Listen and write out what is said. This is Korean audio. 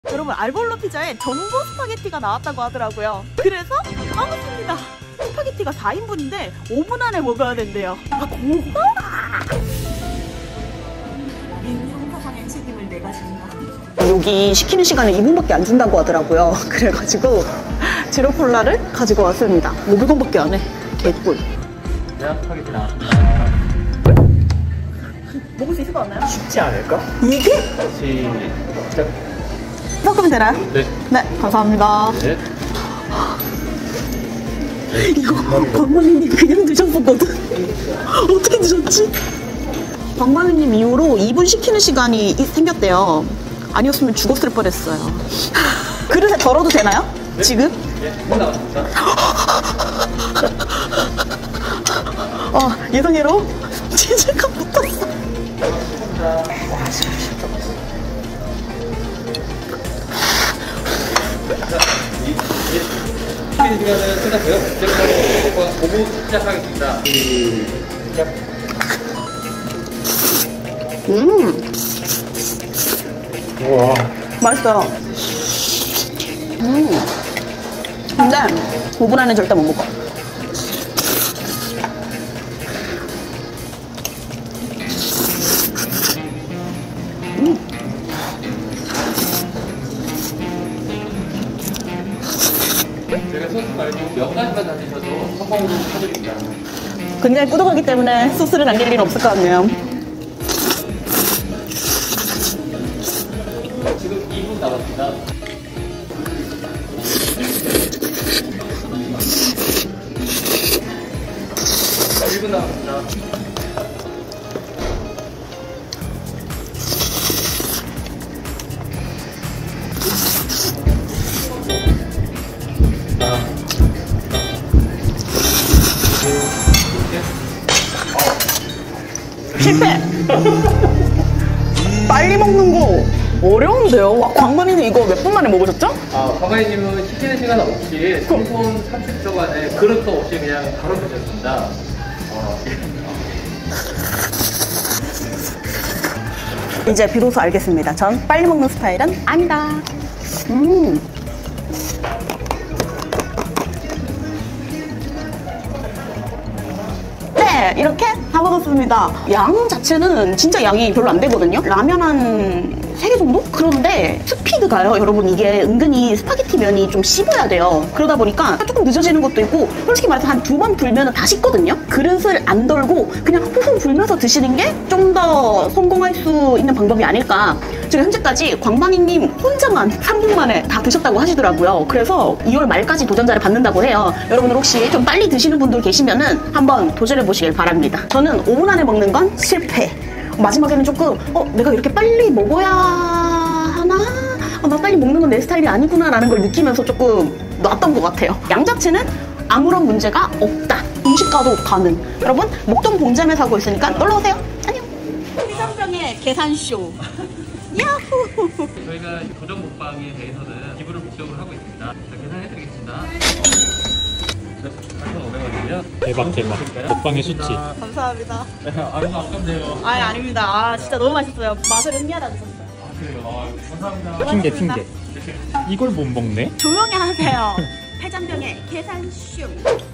여러분, 알볼로 피자에 전보 스파게티가 나왔다고 하더라고요. 그래서 까먹습니다. 스파게티가 4인분인데 5분 안에 먹어야 된대요. 아, 고마워! 민중사상의 책임을 내가 진다. 여기 시키는 시간에 2분밖에 안 준다고 하더라고요. 그래가지고 제로콜라를 가지고 왔습니다. 500원밖에 안 해. 개꿀. 네, 스파게티 나왔습니다. 먹을 수 있을 것 같나요? 쉽지 않을까? 이게? 시작. 섞으면 되나요? 네. 네, 감사합니다. 네. 이거 광만이님 그냥 드셨었거든? 어떻게 드셨지? 광만이님 이후로 2분 시키는 시간이 생겼대요. 아니었으면 죽었을 뻔했어요. 그릇에 덜어도 되나요? 네? 지금? 네, 나왔습니다. 예상외로 치즈가 붙었어. 와, 진짜 쉽다. 시키는 시간은 끝났고요. 지금부터 고무 시작하겠습니다. 시작. 우와. 맛있어요. 근데 5분 안에 절대 못 먹어. 제가 소스 말고 몇 가지만 다 드셔도 성공으로 사드립니다. 굉장히 꾸덕하기 때문에 소스를 남길 일은 없을 것 같네요. 지금 2분 남았습니다. 자, 1분 남았습니다. 실패! 빨리 먹는 거 어려운데요? 와, 광만이는 이거 몇 분 만에 먹으셨죠? 광만이님은 시키는 시간 없이 3분 30초 만에 그릇도 없이 그냥 바로 드셨습니다. 이제 비로소 알겠습니다. 전 빨리 먹는 스타일은 아니다. 네, 이렇게 다 먹었습니다. 양 자체는 진짜 양이 별로 안 되거든요. 라면 한 3개 정도? 그런데 스피드가요, 여러분, 이게 은근히 스파게티 면이 좀 씹어야 돼요. 그러다 보니까 조금 늦어지는 것도 있고, 솔직히 말해서 한 2번 불면은 다 식거든요. 그릇을 안 덜고 그냥 훌훌 불면서 드시는 게 좀 더 성공할 수 있는 방법이 아닐까. 지금 현재까지 광방이님 혼자만 3분 만에 다 드셨다고 하시더라고요. 그래서 2월 말까지 도전자를 받는다고 해요. 여러분들 혹시 좀 빨리 드시는 분들 계시면은 한번 도전해 보시길 바랍니다. 저는 5분 안에 먹는 건 실패. 마지막에는 조금 내가 이렇게 빨리 먹어야 하나? 나 빨리 먹는 건 내 스타일이 아니구나 라는 걸 느끼면서 조금 놨던 것 같아요. 양 자체는 아무런 문제가 없다. 음식과도 가능. 여러분, 목동 봉점에 사고 있으니까 놀러오세요. 안녕. 해장병의 계산쇼. 야호! 저희가 도전 먹방에 대해서는 기부를 목적으로 하고 있습니다. 자, 계산해드리겠습니다. 8,500원이요. 대박. 먹방의 수치. 감사합니다. 아이고, 아깝네요. 아닙니다. 진짜 너무 맛있어요. 맛을 음미하다 드셨어요. 그래요. 감사합니다. 핑계. 이걸 못 먹네? 조용히 하세요. 해장병의 계산쇼.